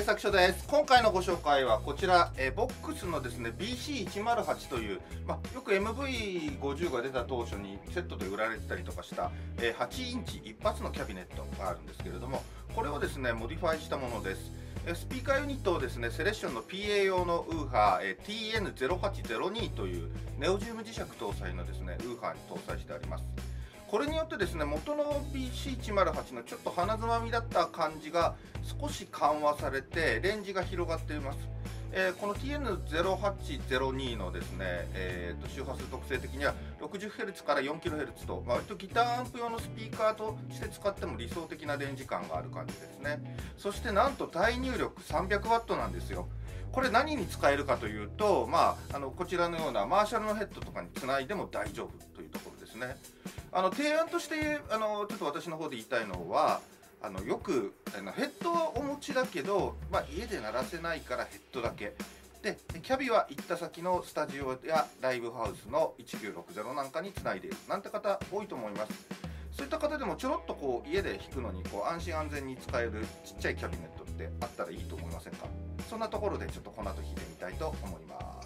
作所です。今回のご紹介はこちら、ボックスのですね BC108 という、よく MV50 が出た当初にセットで売られてたりとかした、8インチ一発のキャビネットがあるんですけれども、これをですねモディファイしたものです。スピーカーユニットをですねセレッションの PA 用のウーハー TN0802 というネオジウム磁石搭載のですねウーハーに搭載してあります。これによってですね元の BC108 のちょっと鼻づまみだった感じが少し緩和されてレンジが広がっています。この TN0802 のですね、周波数特性的には 60Hz から 4kHz と、割とギターアンプ用のスピーカーとして使っても理想的なレンジ感がある感じですね。そしてなんと大入力 300W なんですよ。これ何に使えるかというと、こちらのようなマーシャルのヘッドとかにつないでも大丈夫というところですね。提案としてちょっと私の方で言いたいのは、よくヘッドはお持ちだけど、家で鳴らせないからヘッドだけで、キャビは行った先のスタジオやライブハウスの1960なんかにつないでいるなんて方多いと思います。そういった方でもちょろっと家で弾くのに安心安全に使えるちっちゃいキャビネットってあったらいいと思いませんか？そんなところでちょっとこの後弾いてみたいと思います。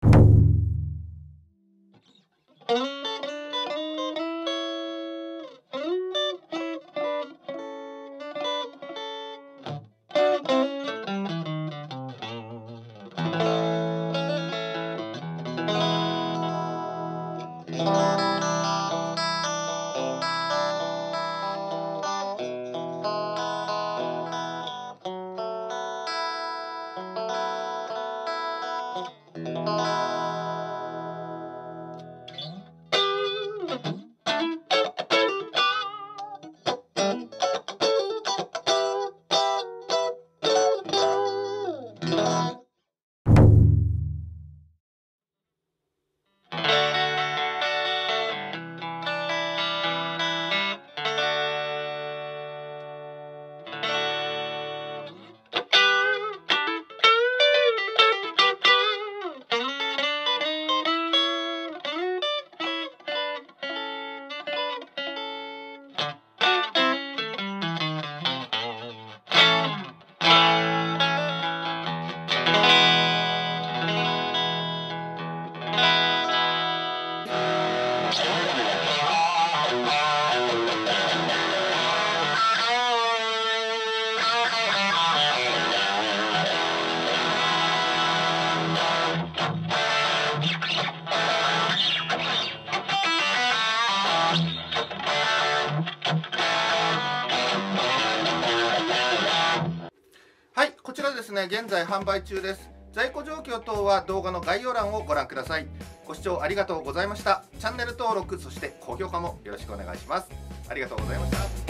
はい、こちらですね、現在販売中です。在庫状況等は動画の概要欄をご覧ください。ご視聴ありがとうございました。チャンネル登録、そして高評価もよろしくお願いします。ありがとうございました。